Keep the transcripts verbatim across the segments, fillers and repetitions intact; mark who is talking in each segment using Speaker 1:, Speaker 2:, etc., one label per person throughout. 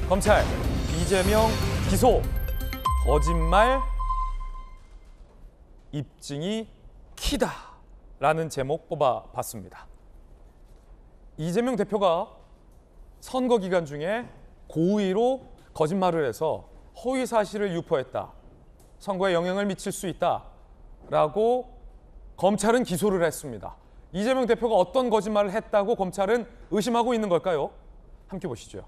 Speaker 1: 검찰, 이재명 기소, 거짓말, 입증이 키다라는 제목 뽑아봤습니다. 이재명 대표가 선거 기간 중에 고의로 거짓말을 해서 허위 사실을 유포했다. 선거에 영향을 미칠 수 있다라고 검찰은 기소를 했습니다. 이재명 대표가 어떤 거짓말을 했다고 검찰은 의심하고 있는 걸까요? 함께 보시죠.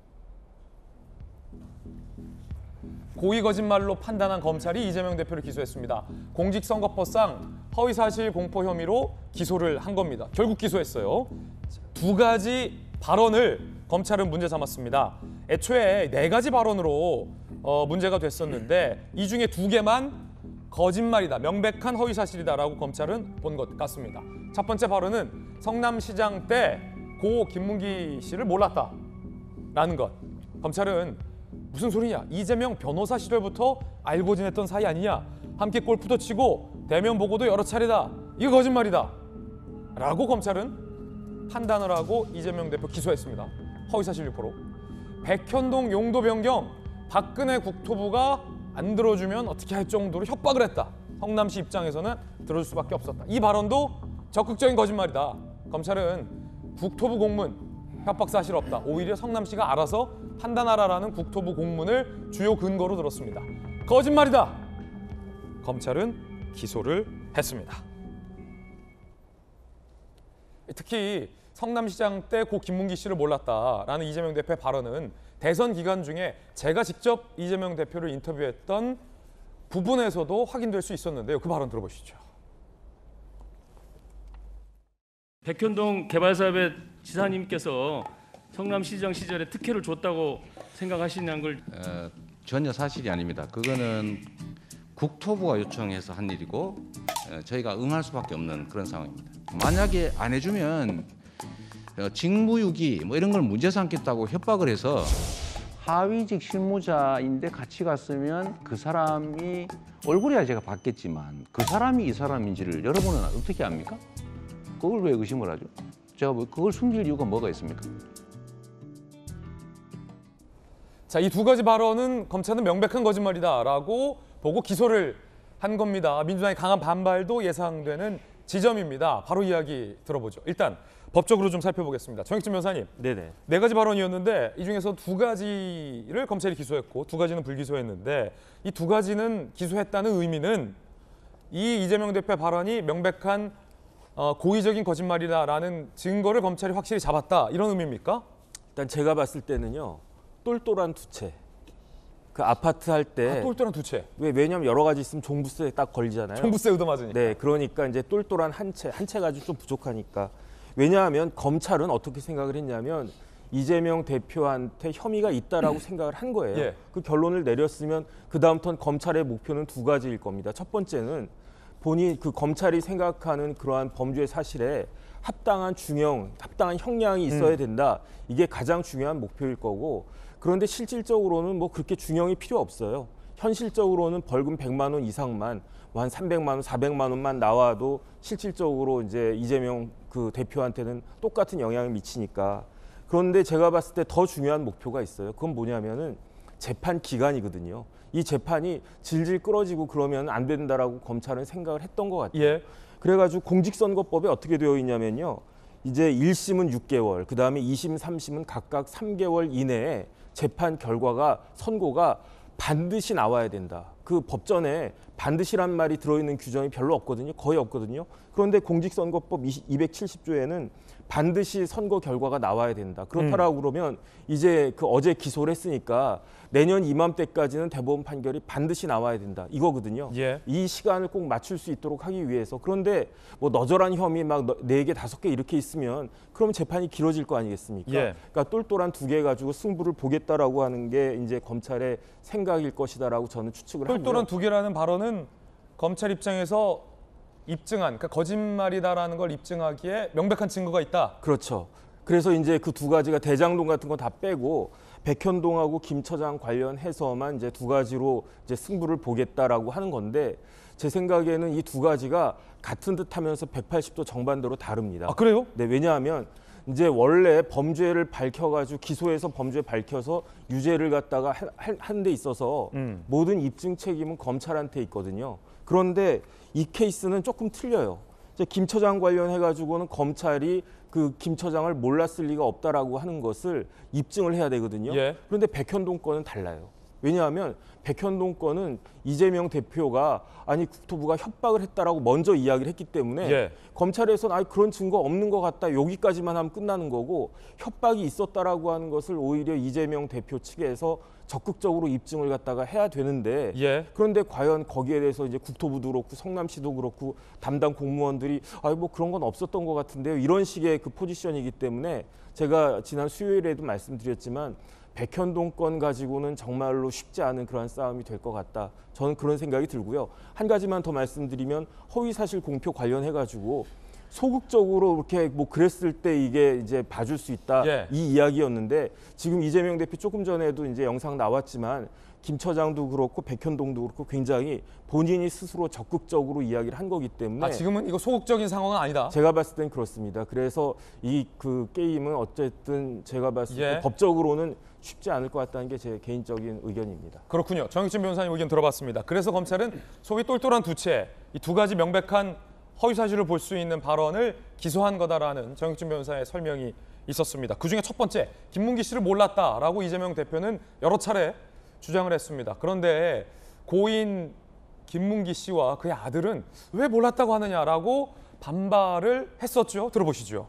Speaker 1: 고의 거짓말로 판단한 검찰이 이재명 대표를 기소했습니다. 공직선거법상 허위사실 공포 혐의로 기소를 한 겁니다. 결국 기소했어요. 두 가지 발언을 검찰은 문제 삼았습니다. 애초에 네 가지 발언으로 어, 문제가 됐었는데 이 중에 두 개만 거짓말이다, 명백한 허위사실이다라고 검찰은 본 것 같습니다. 첫 번째 발언은 성남시장 때 고 김문기 씨를 몰랐다라는 것. 검찰은 무슨 소리냐? 이재명 변호사 시절부터 알고 지냈던 사이 아니냐? 함께 골프도 치고 대면 보고도 여러 차례다. 이거 거짓말이다. 라고 검찰은 판단을 하고 이재명 대표 기소했습니다. 허위사실 유포로. 백현동 용도 변경, 박근혜 국토부가 안 들어주면 어떻게 할 정도로 협박을 했다. 성남시 입장에서는 들어줄 수밖에 없었다. 이 발언도 적극적인 거짓말이다. 검찰은 국토부 공문, 협박 사실 없다. 오히려 성남시가 알아서 판단하라라는 국토부 공문을 주요 근거로 들었습니다. 거짓말이다. 검찰은 기소를 했습니다. 특히 성남시장 때 고 김문기 씨를 몰랐다라는 이재명 대표의 발언은 대선 기간 중에 제가 직접 이재명 대표를 인터뷰했던 부분에서도 확인될 수 있었는데요. 그 발언 들어보시죠.
Speaker 2: 백현동 개발사업의 지사님께서 성남시장 시절에 특혜를 줬다고 생각하시는 걸
Speaker 3: 어, 전혀 사실이 아닙니다. 그거는 국토부가 요청해서 한 일이고 어, 저희가 응할 수밖에 없는 그런 상황입니다. 만약에 안 해주면 어, 직무유기 뭐 이런 걸 문제 삼겠다고 협박을 해서 하위직 실무자인데 같이 갔으면 그 사람이 얼굴이야 제가 봤겠지만 그 사람이 이 사람인지를 여러분은 어떻게 압니까? 그걸 왜 의심을 하죠? 제가 뭐 그걸 숨길 이유가 뭐가 있습니까?
Speaker 1: 자, 이 두 가지 발언은 검찰은 명백한 거짓말이다라고 보고 기소를 한 겁니다. 민주당의 강한 반발도 예상되는 지점입니다. 바로 이야기 들어보죠. 일단 법적으로 좀 살펴보겠습니다. 정익진 변호사님,
Speaker 4: 네네.
Speaker 1: 네 가지 발언이었는데 이 중에서 두 가지를 검찰이 기소했고 두 가지는 불기소했는데 이 두 가지는 기소했다는 의미는 이 이재명 대표의 발언이 명백한 어, 고의적인 거짓말이다라는 증거를 검찰이 확실히 잡았다 이런 의미입니까?
Speaker 4: 일단 제가 봤을 때는요. 똘똘한 두 채. 그 아파트 할 때
Speaker 1: 아, 똘똘한 두 채.
Speaker 4: 왜 왜냐면 여러 가지 있으면 종부세에 딱 걸리잖아요.
Speaker 1: 종부세 얻어맞으니까.
Speaker 4: 네, 그러니까 이제 똘똘한 한 채, 한 채 가지고 좀 부족하니까. 왜냐하면 검찰은 어떻게 생각을 했냐면 이재명 대표한테 혐의가 있다라고 생각을 한 거예요.
Speaker 1: 예.
Speaker 4: 그 결론을 내렸으면 그 다음부터는 검찰의 목표는 두 가지일 겁니다. 첫 번째는 본인 그 검찰이 생각하는 그러한 범죄 사실에 합당한 중형, 합당한 형량이 있어야 된다. 이게 가장 중요한 목표일 거고 그런데 실질적으로는 뭐 그렇게 중형이 필요 없어요. 현실적으로는 벌금 백만 원 이상만 뭐 한 삼백만 원, 사백만 원만 나와도 실질적으로 이제 이재명 그 대표한테는 똑같은 영향을 미치니까. 그런데 제가 봤을 때 더 중요한 목표가 있어요. 그건 뭐냐면은 재판 기간이거든요. 이 재판이 질질 끌어지고 그러면 안 된다라고 검찰은 생각을 했던 것 같아요.
Speaker 1: 예.
Speaker 4: 그래가지고 공직선거법에 어떻게 되어 있냐면요. 이제 일 심은 육 개월, 그 다음에 이 심, 삼 심은 각각 삼 개월 이내에 재판 결과가, 선고가 반드시 나와야 된다. 그 법전에 반드시란 말이 들어있는 규정이 별로 없거든요. 거의 없거든요. 그런데 공직선거법 이백칠십 조에는 반드시 선거 결과가 나와야 된다. 그렇다라고 음. 그러면 이제 그 어제 기소를 했으니까 내년 이맘때까지는 대법원 판결이 반드시 나와야 된다. 이거거든요.
Speaker 1: 예.
Speaker 4: 이 시간을 꼭 맞출 수 있도록 하기 위해서. 그런데 뭐 너절한 혐의 막 네 개, 다섯 개 이렇게 있으면 그럼 재판이 길어질 거 아니겠습니까?
Speaker 1: 예.
Speaker 4: 그러니까 똘똘한 두 개 가지고 승부를 보겠다라고 하는 게 이제 검찰의 생각일 것이다라고 저는 추측을 합니다.
Speaker 1: 똘똘한 두 개라는 발언은 검찰 입장에서 입증한, 그러니까 거짓말이다라는 걸 입증하기에 명백한 증거가 있다.
Speaker 4: 그렇죠. 그래서 이제 그 두 가지가 대장동 같은 거 다 빼고 백현동하고 김 처장 관련해서만 이제 두 가지로 이제 승부를 보겠다라고 하는 건데 제 생각에는 이 두 가지가 같은 듯하면서 백팔십 도 정반대로 다릅니다.
Speaker 1: 아, 그래요?
Speaker 4: 네, 왜냐하면 이제 원래 범죄를 밝혀가지고 기소해서 범죄 밝혀서 유죄를 갖다가 하는 데 있어서
Speaker 1: 음.
Speaker 4: 모든 입증 책임은 검찰한테 있거든요. 그런데 이 케이스는 조금 틀려요. 이제 김 처장 관련해가지고는 검찰이 그 김 처장을 몰랐을 리가 없다라고 하는 것을 입증을 해야 되거든요.
Speaker 1: 예.
Speaker 4: 그런데 백현동 건은 달라요. 왜냐하면 백현동 건은 이재명 대표가 아니 국토부가 협박을 했다라고 먼저 이야기를 했기 때문에
Speaker 1: 예.
Speaker 4: 검찰에서는 아니 그런 증거 없는 것 같다 여기까지만 하면 끝나는 거고 협박이 있었다라고 하는 것을 오히려 이재명 대표 측에서 적극적으로 입증을 갖다가 해야 되는데
Speaker 1: 예.
Speaker 4: 그런데 과연 거기에 대해서 이제 국토부도 그렇고 성남시도 그렇고 담당 공무원들이 아니 뭐 그런 건 없었던 것 같은데요 이런 식의 그 포지션이기 때문에 제가 지난 수요일에도 말씀드렸지만 백현동 건 가지고는 정말로 쉽지 않은 그런 싸움이 될 것 같다. 저는 그런 생각이 들고요. 한 가지만 더 말씀드리면 허위사실 공표 관련해 가지고 소극적으로 이렇게 뭐 그랬을 때 이게 이제 봐줄 수 있다
Speaker 1: 예.
Speaker 4: 이 이야기였는데 지금 이재명 대표 조금 전에도 이제 영상 나왔지만 김 처장도 그렇고 백현동도 그렇고 굉장히 본인이 스스로 적극적으로 이야기를 한 거기 때문에
Speaker 1: 아, 지금은 이거 소극적인 상황은 아니다.
Speaker 4: 제가 봤을 땐 그렇습니다. 그래서 이 그 게임은 어쨌든 제가 봤을 때
Speaker 1: 예.
Speaker 4: 법적으로는 쉽지 않을 것 같다는 게 제 개인적인 의견입니다.
Speaker 1: 그렇군요. 정익진 변호사님 의견 들어봤습니다. 그래서 검찰은 속이 똘똘한 두 채, 이 두 가지 명백한 허위 사실을 볼 수 있는 발언을 기소한 거다라는 정익진 변호사의 설명이 있었습니다. 그중에 첫 번째, 김문기 씨를 몰랐다라고 이재명 대표는 여러 차례 주장을 했습니다. 그런데 고인 김문기 씨와 그의 아들은 왜 몰랐다고 하느냐라고 반발을 했었죠. 들어보시죠.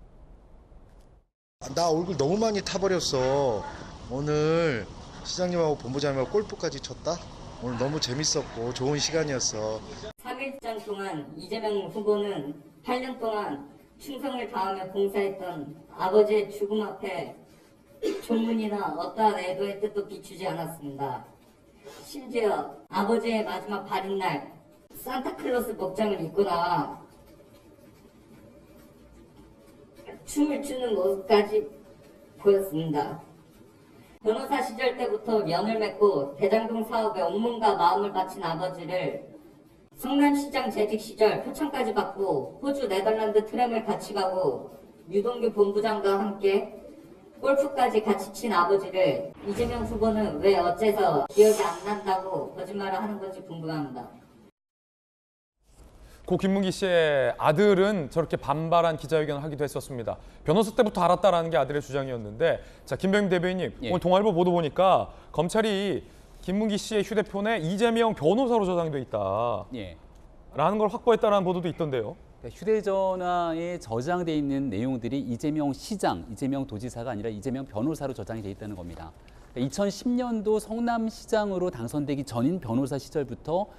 Speaker 5: 나 얼굴 너무 많이 타버렸어. 오늘 시장님하고 본부장님하고 골프까지 쳤다. 오늘 너무 재밌었고 좋은 시간이었어.
Speaker 6: 삼 일장 동안 이재명 후보는 팔 년 동안 충성을 다하며 봉사했던 아버지의 죽음 앞에 조문이나 어떠한 애도의 뜻도 비추지 않았습니다. 심지어 아버지의 마지막 발인 날 산타클로스 복장을 입고 나와 춤을 추는 모습까지 보였습니다. 변호사 시절 때부터 면을 맺고 대장동 사업에 온몸과 마음을 바친 아버지를 성남시장 재직 시절 표창까지 받고 호주 네덜란드 트램을 같이 가고 유동규 본부장과 함께 골프까지 같이 친 아버지를 이재명 후보는 왜 어째서 기억이 안 난다고 거짓말을 하는 건지 궁금합니다.
Speaker 1: 고 김문기 씨의 아들은 저렇게 반발한 기자회견을 하기도 했었습니다. 변호사 때부터 알았다라는 게 아들의 주장이었는데, 자 김병임 대변인님,
Speaker 7: 예.
Speaker 1: 오늘 동아일보 보도 보니까 검찰이 김문기 씨의 휴대폰에 이재명 변호사로 저장돼 있다라는
Speaker 7: 예.
Speaker 1: 걸 확보했다라는 보도도 있던데요.
Speaker 7: 그러니까 휴대전화에 저장돼 있는 내용들이 이재명 시장, 이재명 도지사가 아니라 이재명 변호사로 저장이 돼 있다는 겁니다. 그러니까 이천십 년도 성남시장으로 당선되기 전인 변호사 시절부터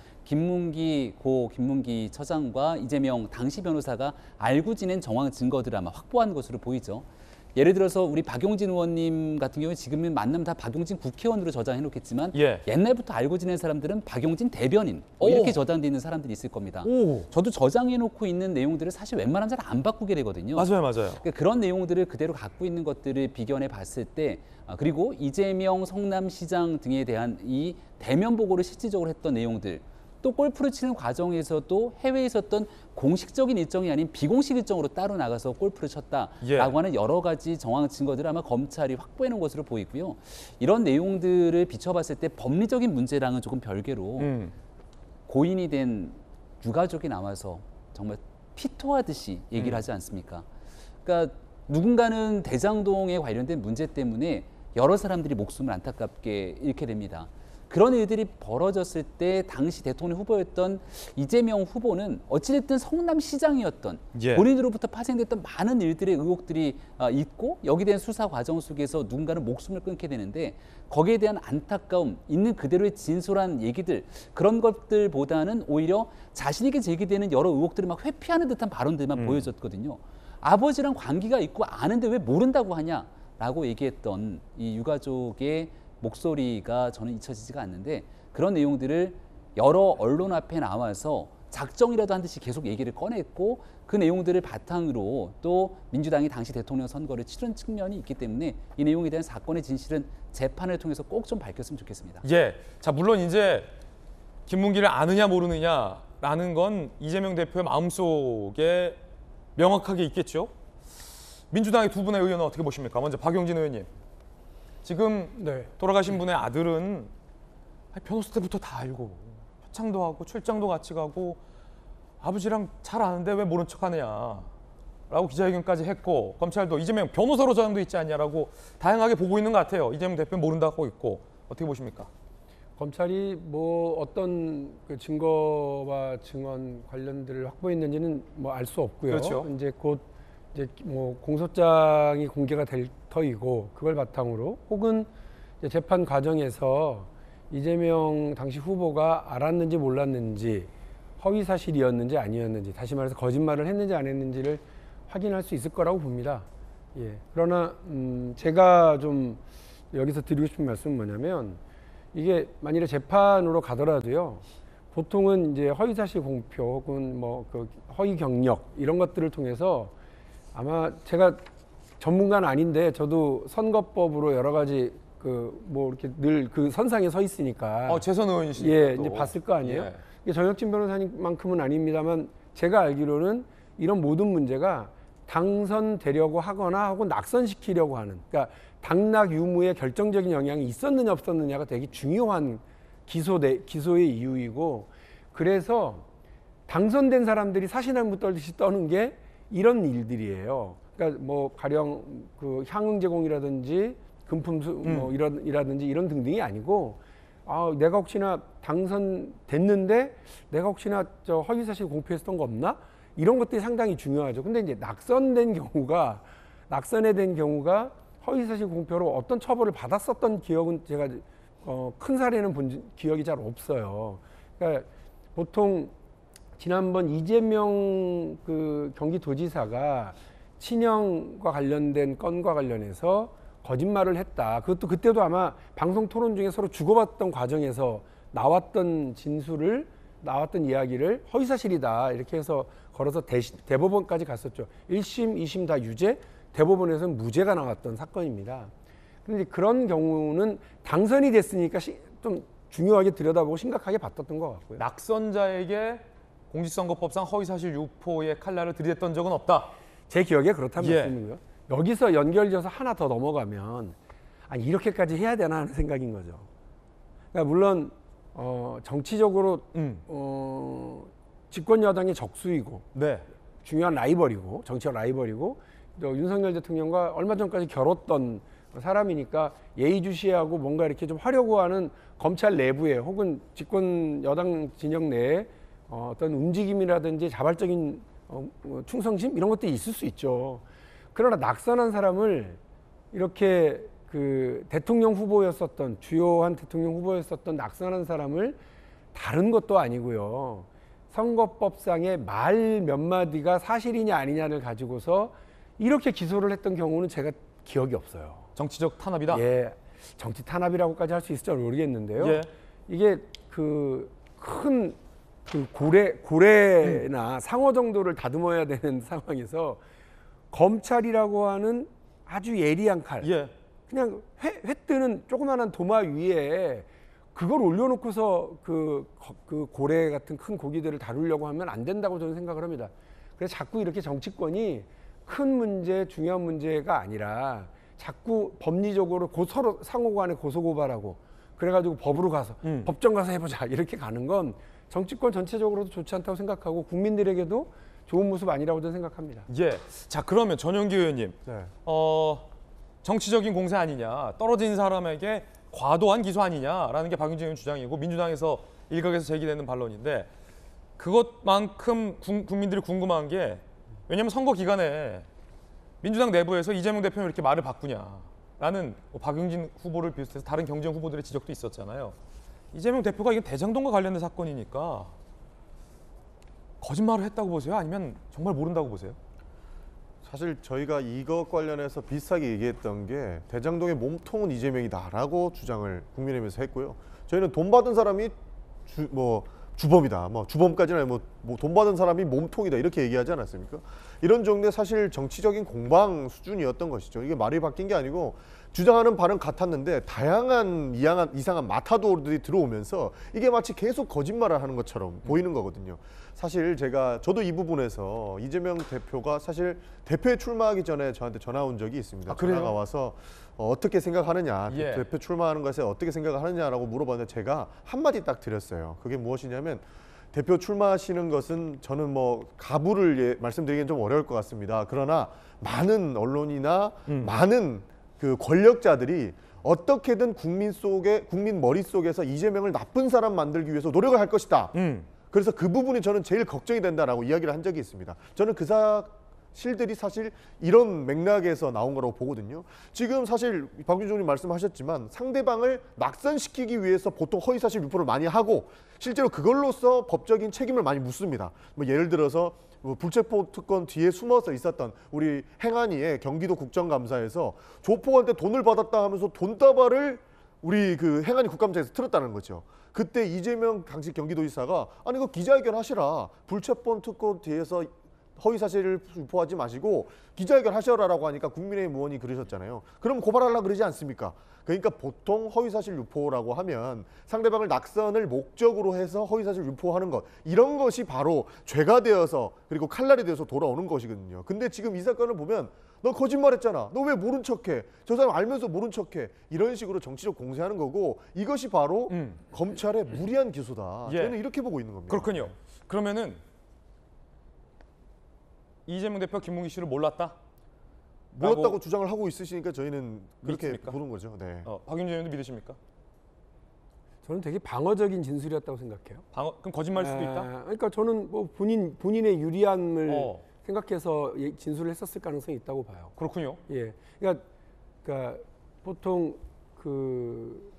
Speaker 7: 김문기 고 김문기 처장과 이재명 당시 변호사가 알고 지낸 정황 증거들을 아마 확보한 것으로 보이죠. 예를 들어서 우리 박용진 의원님 같은 경우에 지금은 만나면 다 박용진 국회의원으로 저장해놓겠지만
Speaker 1: 예.
Speaker 7: 옛날부터 알고 지낸 사람들은 박용진 대변인 뭐
Speaker 1: 오.
Speaker 7: 이렇게 저장돼 있는 사람들이 있을 겁니다.
Speaker 1: 오.
Speaker 7: 저도 저장해놓고 있는 내용들을 사실 웬만하면 잘 안 바꾸게 되거든요.
Speaker 1: 맞아요, 맞아요.
Speaker 7: 그러니까 그런 내용들을 그대로 갖고 있는 것들을 비견해 봤을 때 아, 그리고 이재명 성남시장 등에 대한 이 대면 보고를 실질적으로 했던 내용들 또 골프를 치는 과정에서도 해외에 있었던 공식적인 일정이 아닌 비공식 일정으로 따로 나가서 골프를 쳤다라고
Speaker 1: 예.
Speaker 7: 하는 여러 가지 정황 증거들을 아마 검찰이 확보해 놓은 것으로 보이고요. 이런 내용들을 비춰봤을 때 법리적인 문제랑은 조금 별개로
Speaker 1: 음.
Speaker 7: 고인이 된 유가족이 나와서 정말 피토하듯이 얘기를
Speaker 1: 음.
Speaker 7: 하지 않습니까? 그러니까 누군가는 대장동에 관련된 문제 때문에 여러 사람들이 목숨을 안타깝게 잃게 됩니다. 그런 일들이 벌어졌을 때 당시 대통령 후보였던 이재명 후보는 어찌됐든 성남시장이었던
Speaker 1: 예.
Speaker 7: 본인으로부터 파생됐던 많은 일들의 의혹들이 아, 있고 여기에 대한 수사 과정 속에서 누군가는 목숨을 끊게 되는데 거기에 대한 안타까움, 있는 그대로의 진솔한 얘기들 그런 것들보다는 오히려 자신에게 제기되는 여러 의혹들을 막 회피하는 듯한 발언들만
Speaker 1: 음.
Speaker 7: 보여줬거든요. 아버지랑 관계가 있고 아는데 왜 모른다고 하냐라고 얘기했던 이 유가족의 목소리가 저는 잊혀지지가 않는데 그런 내용들을 여러 언론 앞에 나와서 작정이라도 한 듯이 계속 얘기를 꺼냈고 그 내용들을 바탕으로 또 민주당이 당시 대통령 선거를 치른 측면이 있기 때문에 이 내용에 대한 사건의 진실은 재판을 통해서 꼭 좀 밝혔으면 좋겠습니다.
Speaker 1: 예, 자 물론 이제 김문기를 아느냐 모르느냐라는 건 이재명 대표의 마음속에 명확하게 있겠죠. 민주당의 두 분의 의원은 어떻게 보십니까? 먼저 박용진 의원님. 지금
Speaker 8: 네.
Speaker 1: 돌아가신 분의 아들은 변호사 때부터 다 알고 표창도 하고 출장도 같이 가고 아버지랑 잘 아는데 왜 모른 척하느냐 라고 기자회견까지 했고, 검찰도 이재명 변호사로 저장돼 있지 않냐라고 다양하게 보고 있는 것 같아요. 이재명 대표는 모른다고 있고. 어떻게 보십니까?
Speaker 8: 검찰이 뭐 어떤 그 증거와 증언 관련들을 확보했는지는 뭐 알 수 없고요.
Speaker 1: 그렇죠.
Speaker 8: 이제 곧 이제 뭐 공소장이 공개가 될 터이고, 그걸 바탕으로 혹은 이제 재판 과정에서 이재명 당시 후보가 알았는지 몰랐는지, 허위 사실이었는지 아니었는지, 다시 말해서 거짓말을 했는지 안 했는지를 확인할 수 있을 거라고 봅니다. 예. 그러나 음 제가 좀 여기서 드리고 싶은 말씀은 뭐냐면, 이게 만일에 재판으로 가더라도요, 보통은 이제 허위사실 공표 혹은 뭐 그 허위 경력 이런 것들을 통해서, 아마 제가 전문가는 아닌데 저도 선거법으로 여러 가지 그 뭐 이렇게 늘 그 선상에 서 있으니까
Speaker 1: 어, 재선 의원이시니까
Speaker 8: 예,
Speaker 1: 또.
Speaker 8: 이제 봤을 거 아니에요.
Speaker 1: 예.
Speaker 8: 이게 정혁진 변호사님만큼은 아닙니다만, 제가 알기로는 이런 모든 문제가 당선되려고 하거나 혹은 낙선시키려고 하는, 그러니까 당락 유무에 결정적인 영향이 있었느냐 없었느냐가 되게 중요한 기소 내, 기소의 이유이고, 그래서 당선된 사람들이 사시나무 떨듯이 떠는 게 이런 일들이에요. 그러니까 뭐 가령 그 향응 제공이라든지 금품 수,
Speaker 1: 음.
Speaker 8: 뭐 이런 이라든지 이런 등등이 아니고, 아, 내가 혹시나 당선됐는데 내가 혹시나 저 허위 사실 공표했던 거 없나? 이런 것들이 상당히 중요하죠. 근데 이제 낙선된 경우가 낙선에 된 경우가 허위 사실 공표로 어떤 처벌을 받았었던 기억은 제가 어, 큰 사례는 본 기억이 잘 없어요. 그러니까 보통 지난번 이재명 그 경기도지사가 친형과 관련된 건과 관련해서 거짓말을 했다. 그것도 그때도 아마 방송 토론 중에 서로 주고받던 과정에서 나왔던 진술을 나왔던 이야기를 허위사실이다 이렇게 해서 걸어서 대시, 대법원까지 갔었죠. 일 심, 이 심 다 유죄, 대법원에서는 무죄가 나왔던 사건입니다. 그런데 그런 경우는 당선이 됐으니까 시, 좀 중요하게 들여다보고 심각하게 봤던 것 같고요.
Speaker 1: 낙선자에게 공직선거법상 허위사실 유포의 칼날을 들이댔던 적은 없다.
Speaker 8: 제 기억에 그렇다는
Speaker 1: 예.
Speaker 8: 말씀이고요. 여기서 연결져서 하나 더 넘어가면, 아니 이렇게까지 해야 되나 하는 생각인 거죠. 그러니까 물론 어, 정치적으로
Speaker 1: 음.
Speaker 8: 어, 집권 여당의 적수이고
Speaker 1: 네.
Speaker 8: 중요한 라이벌이고 정치적 라이벌이고, 또 윤석열 대통령과 얼마 전까지 겨뤘던 사람이니까 예의주시하고 뭔가 이렇게 좀 하려고 하는 검찰 내부에 혹은 집권 여당 진영 내에 어, 어떤 움직임이라든지 자발적인 어, 충성심 이런 것들이 있을 수 있죠. 그러나 낙선한 사람을 이렇게 그 대통령 후보였었던 주요한 대통령 후보였었던 낙선한 사람을 다른 것도 아니고요. 선거법상의 말 몇 마디가 사실이냐 아니냐를 가지고서 이렇게 기소를 했던 경우는 제가 기억이 없어요.
Speaker 1: 정치적 탄압이다.
Speaker 8: 예, 정치 탄압이라고까지 할 수 있을지 모르겠는데요.
Speaker 1: 예.
Speaker 8: 이게 그 큰 그 고래 고래나
Speaker 1: 음.
Speaker 8: 상어 정도를 다듬어야 되는 상황에서 검찰이라고 하는 아주 예리한 칼,
Speaker 1: 예.
Speaker 8: 그냥 회, 회 뜨는 조그마한 도마 위에 그걸 올려놓고서 그, 그 고래 같은 큰 고기들을 다루려고 하면 안 된다고 저는 생각을 합니다. 그래서 자꾸 이렇게 정치권이 큰 문제, 중요한 문제가 아니라 자꾸 법리적으로 고, 서로 상호간에 고소고발하고 그래가지고 법으로 가서
Speaker 1: 음.
Speaker 8: 법정 가서 해보자 이렇게 가는 건 정치권 전체적으로도 좋지 않다고 생각하고 국민들에게도 좋은 모습 아니라고 저는 생각합니다.
Speaker 1: 예. 자, 그러면 전용기 의원님.
Speaker 4: 네.
Speaker 1: 어, 정치적인 공세 아니냐, 떨어진 사람에게 과도한 기소 아니냐라는 게 박용진 의원 주장이고, 민주당에서 일각에서 제기되는 반론인데, 그것만큼 구, 국민들이 궁금한 게, 왜냐하면 선거 기간에 민주당 내부에서 이재명 대표는 왜 이렇게 말을 바꾸냐라는 뭐 박용진 후보를 비롯해서 다른 경쟁 후보들의 지적도 있었잖아요. 이재명 대표가 이게 대장동과 관련된 사건이니까 거짓말을 했다고 보세요? 아니면 정말 모른다고 보세요?
Speaker 9: 사실 저희가 이것 관련해서 비슷하게 얘기했던 게 대장동의 몸통은 이재명이다라고 주장을 국민의힘에서 했고요. 저희는 돈 받은 사람이 주, 뭐 주범이다, 뭐 주범까지는 아니고 뭐 돈 받은 사람이 몸통이다 이렇게 얘기하지 않았습니까? 이런 정도의 사실 정치적인 공방 수준이었던 것이죠. 이게 말이 바뀐 게 아니고 주장하는 바는 같았는데 다양한 이상한, 이상한 마타도들이 들어오면서 이게 마치 계속 거짓말을 하는 것처럼 보이는 거거든요. 사실 제가 저도 이 부분에서 이재명 대표가 사실 대표에 출마하기 전에 저한테 전화 온 적이 있습니다.
Speaker 1: 아, 그래요?
Speaker 9: 전화가 와서 어, 어떻게 생각하느냐,
Speaker 1: 예.
Speaker 9: 대표 출마하는 것에 어떻게 생각하느냐라고 물어봤는데 제가 한마디 딱 드렸어요. 그게 무엇이냐면 대표 출마하시는 것은 저는 뭐 가부를 예, 말씀드리기는 좀 어려울 것 같습니다. 그러나 많은 언론이나
Speaker 1: 음.
Speaker 9: 많은 그 권력자들이 어떻게든 국민 속에 국민 머릿속에서 이재명을 나쁜 사람 만들기 위해서 노력을 할 것이다.
Speaker 1: 음.
Speaker 9: 그래서 그 부분이 저는 제일 걱정이 된다라고 이야기를 한 적이 있습니다. 저는 그 사실들이 사실 이런 맥락에서 나온 거라고 보거든요. 지금 사실 박윤종 의원님 말씀하셨지만 상대방을 낙선시키기 위해서 보통 허위사실 유포를 많이 하고 실제로 그걸로써 법적인 책임을 많이 묻습니다. 뭐 예를 들어서 뭐 불체포 특권 뒤에 숨어서 있었던 우리 행안위의 경기도 국정감사에서 조폭한테 돈을 받았다 하면서 돈다발을 우리 그 행안위 국감장에서 틀었다는 거죠. 그때 이재명 당시 경기도지사가 아니 그 기자회견 하시라. 불체포 특권 뒤에서 허위사실을 유포하지 마시고 기자회견 하셔라라고 하니까 국민의힘 의원이 그러셨잖아요. 그럼 고발하려고 그러지 않습니까? 그러니까 보통 허위사실 유포라고 하면 상대방을 낙선을 목적으로 해서 허위사실 유포하는 것 이런 것이 바로 죄가 되어서 그리고 칼날이 되어서 돌아오는 것이거든요. 근데 지금 이 사건을 보면 너 거짓말했잖아. 너 왜 모른 척해? 저 사람 알면서 모른 척해. 이런 식으로 정치적 공세하는 거고 이것이 바로
Speaker 1: 음.
Speaker 9: 검찰의 무리한 기소다.
Speaker 1: 예.
Speaker 9: 저는 이렇게 보고 있는 겁니다.
Speaker 1: 그렇군요. 그러면은 이재명 대표 김문기 씨를 몰랐다?
Speaker 9: 몰랐다고
Speaker 1: 라고
Speaker 9: 주장을 하고 있으시니까 저희는 그렇게
Speaker 1: 믿습니까?
Speaker 9: 보는 거죠. 네.
Speaker 1: 어, 박윤준 의원도 믿으십니까?
Speaker 8: 저는 되게 방어적인 진술이었다고 생각해요.
Speaker 1: 방어, 그럼 거짓말일 수도 있다?
Speaker 8: 아, 그러니까 저는 뭐 본인 본인의 유리함을
Speaker 1: 어.
Speaker 8: 생각해서 예- 진술을 했었을 가능성이 있다고 봐요.
Speaker 1: 그렇군요.
Speaker 8: 예, 그러니까, 그러니까 보통 그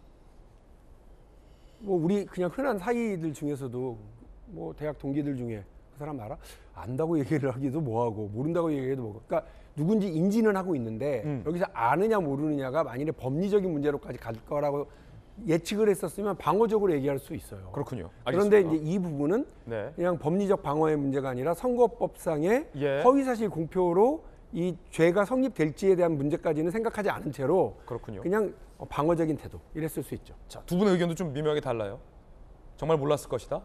Speaker 8: 뭐 우리 그냥 흔한 사이들 중에서도 뭐 대학 동기들 중에 그 사람 알아? 안다고 얘기를 하기도 뭐하고 모른다고 얘기해도 뭐고. 그러니까 누군지 인지는 하고 있는데
Speaker 1: 음.
Speaker 8: 여기서 아느냐 모르느냐가 만일에 법리적인 문제로까지 갈 거라고 예측을 했었으면 방어적으로 얘기할 수 있어요.
Speaker 1: 그렇군요.
Speaker 8: 그런데
Speaker 1: 알겠습니다.
Speaker 8: 이제 이 부분은
Speaker 1: 네.
Speaker 8: 그냥 법리적 방어의 문제가 아니라 선거법상의
Speaker 1: 예.
Speaker 8: 허위사실 공표로 이 죄가 성립될지에 대한 문제까지는 생각하지 않은 채로
Speaker 1: 그렇군요.
Speaker 8: 그냥 방어적인 태도 이랬을 수 있죠.
Speaker 1: 자, 두 분의 의견도 좀 미묘하게 달라요. 정말 몰랐을 것이다.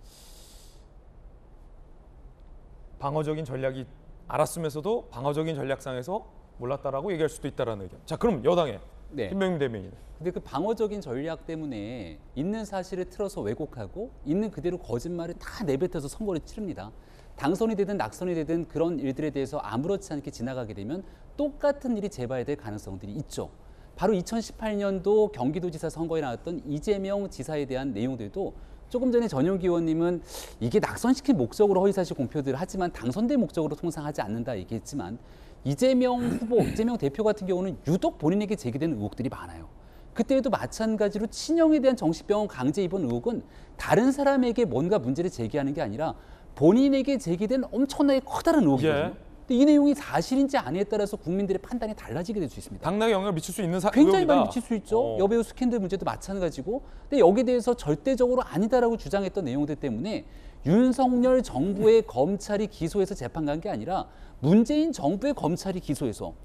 Speaker 1: 방어적인 전략이 알았으면서도 방어적인 전략상에서 몰랐다라고 얘기할 수도 있다라는 의견. 자, 그럼 여당의
Speaker 7: 네.
Speaker 1: 김병민 대변인.
Speaker 7: 근데 그 방어적인 전략 때문에 있는 사실을 틀어서 왜곡하고 있는 그대로 거짓말을 다 내뱉어서 선거를 치릅니다. 당선이 되든 낙선이 되든 그런 일들에 대해서 아무렇지 않게 지나가게 되면 똑같은 일이 재발될 가능성들이 있죠. 바로 이천십팔 년도 경기도지사 선거에 나왔던 이재명 지사에 대한 내용들도 조금 전에 전용기 의원님은 이게 낙선시킬 목적으로 허위사실 공표들을 하지만 당선될 목적으로 통상 하지 않는다 얘기했지만 이재명 후보, 이재명 대표 같은 경우는 유독 본인에게 제기되는 의혹들이 많아요. 그때에도 마찬가지로 친형에 대한 정신병원 강제 입원 의혹은 다른 사람에게 뭔가 문제를 제기하는 게 아니라 본인에게 제기된 엄청나게 커다란 의혹이거든요.
Speaker 1: 예.
Speaker 7: 근데 이 내용이 사실인지 아니에 따라서 국민들의 판단이 달라지게 될 수 있습니다.
Speaker 1: 당락에 영향을 미칠 수 있는 사,
Speaker 7: 굉장히
Speaker 1: 의혹이다.
Speaker 7: 많이 미칠 수 있죠.
Speaker 1: 어.
Speaker 7: 여배우 스캔들 문제도 마찬가지고. 근데 여기에 대해서 절대적으로 아니다라고 주장했던 내용들 때문에 윤석열 정부의 검찰이 기소해서 재판 간 게 아니라 문재인 정부의 검찰이 기소해서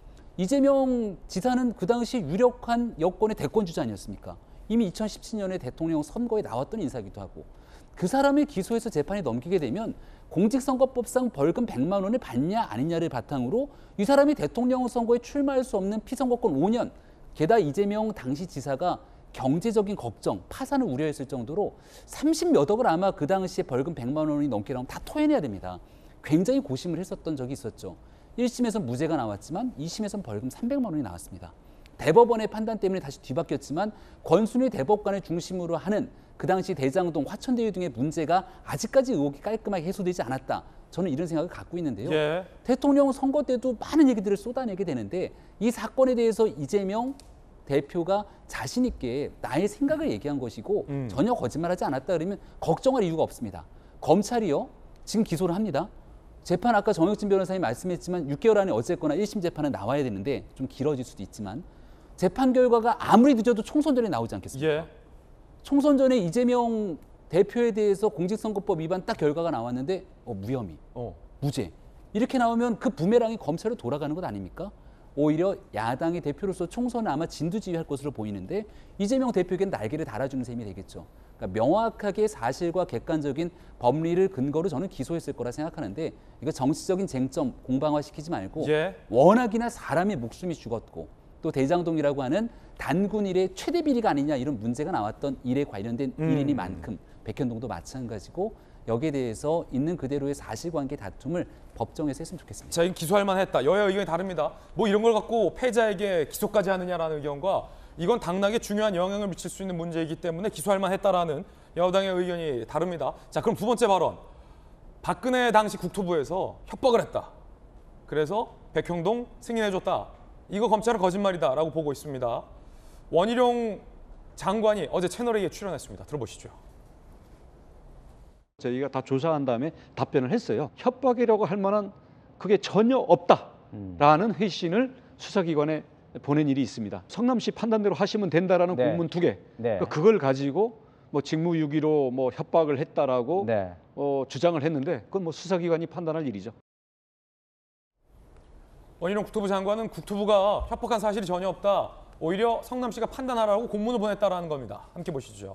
Speaker 7: 이재명 지사는 그 당시 유력한 여권의 대권 주자 아니었습니까? 이미 이천십칠 년에 대통령 선거에 나왔던 인사기도 하고 그 사람을 기소해서 재판에 넘기게 되면 공직선거법상 벌금 백만 원을 받냐 아니냐를 바탕으로 이 사람이 대통령 선거에 출마할 수 없는 피선거권 오 년, 게다가 이재명 당시 지사가 경제적인 걱정, 파산을 우려했을 정도로 삼십몇 억을 아마 그 당시에 벌금 백만 원이 넘게 나오면 다 토해내야 됩니다. 굉장히 고심을 했었던 적이 있었죠. 일 심에서는 무죄가 나왔지만 이 심에서는 벌금 삼백만 원이 나왔습니다. 대법원의 판단 때문에 다시 뒤바뀌었지만 권순일 대법관을 중심으로 하는 그 당시 대장동, 화천대유 등의 문제가 아직까지 의혹이 깔끔하게 해소되지 않았다. 저는 이런 생각을 갖고 있는데요.
Speaker 1: 예.
Speaker 7: 대통령 선거 때도 많은 얘기들을 쏟아내게 되는데 이 사건에 대해서 이재명 대표가 자신 있게 나의 생각을 얘기한 것이고
Speaker 1: 음.
Speaker 7: 전혀 거짓말하지 않았다 그러면 걱정할 이유가 없습니다. 검찰이요. 지금 기소를 합니다. 재판 아까 정혁진 변호사님 말씀했지만 육 개월 안에 어쨌거나 일 심 재판은 나와야 되는데 좀 길어질 수도 있지만 재판 결과가 아무리 늦어도 총선 전에 나오지 않겠습니까?
Speaker 1: 예.
Speaker 7: 총선 전에 이재명 대표에 대해서 공직선거법 위반 딱 결과가 나왔는데 어, 무혐의,
Speaker 1: 어.
Speaker 7: 무죄 이렇게 나오면 그 부메랑이 검찰로 돌아가는 것 아닙니까? 오히려 야당의 대표로서 총선을 아마 진두지휘할 것으로 보이는데 이재명 대표에게는 날개를 달아주는 셈이 되겠죠. 그러니까 명확하게 사실과 객관적인 법리를 근거로 저는 기소했을 거라 생각하는데 이거 정치적인 쟁점 공방화시키지 말고
Speaker 1: 예.
Speaker 7: 워낙이나 사람의 목숨이 죽었고 또 대장동이라고 하는 단군 일의 최대 비리가 아니냐 이런 문제가 나왔던 일에 관련된
Speaker 1: 음.
Speaker 7: 일이니만큼 백현동도 마찬가지고 여기에 대해서 있는 그대로의 사실관계 다툼을 법정에서 했으면 좋겠습니다.
Speaker 1: 자, 이건 기소할 만했다. 여야 의견이 다릅니다. 뭐 이런 걸 갖고 패자에게 기소까지 하느냐라는 의견과 이건 당락에 중요한 영향을 미칠 수 있는 문제이기 때문에 기소할 만했다라는 여당의 의견이 다릅니다. 자, 그럼 두 번째 발언. 박근혜 당시 국토부에서 협박을 했다. 그래서 백형동 승인해줬다. 이거 검찰은 거짓말이다라고 보고 있습니다. 원희룡 장관이 어제 채널A에 출연했습니다. 들어보시죠.
Speaker 10: 저희가 다 조사한 다음에 답변을 했어요. 협박이라고 할 만한 그게 전혀 없다라는 회신을 수사기관에 보낸 일이 있습니다. 성남시 판단대로 하시면 된다라는
Speaker 11: 네.
Speaker 10: 공문 두 개.
Speaker 11: 네.
Speaker 10: 그걸 가지고 뭐 직무유기로 뭐 협박을 했다라고
Speaker 11: 네.
Speaker 10: 어, 주장을 했는데 그건 뭐 수사기관이 판단할 일이죠.
Speaker 1: 원희룡 국토부 장관은 국토부가 협박한 사실이 전혀 없다. 오히려 성남시가 판단하라고 공문을 보냈다라는 겁니다. 함께 보시죠.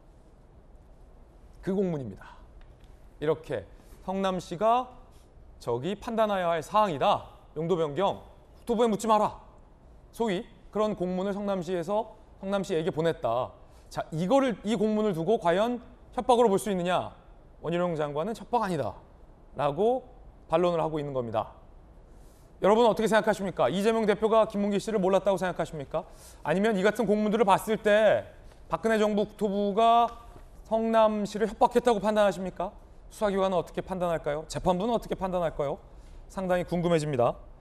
Speaker 1: 그 공문입니다. 이렇게 성남시가 저기 판단해야 할 사항이다. 용도 변경. 국토부에 묻지 마라. 소위 그런 공문을 성남시에서 성남시에게 보냈다. 자, 이거를 이 공문을 두고 과연 협박으로 볼 수 있느냐? 원희룡 장관은 협박 아니다라고 반론을 하고 있는 겁니다. 여러분 어떻게 생각하십니까? 이재명 대표가 김문기 씨를 몰랐다고 생각하십니까? 아니면 이 같은 공문들을 봤을 때 박근혜 정부 국토부가 성남시를 협박했다고 판단하십니까? 수사기관은 어떻게 판단할까요? 재판부는 어떻게 판단할까요? 상당히 궁금해집니다.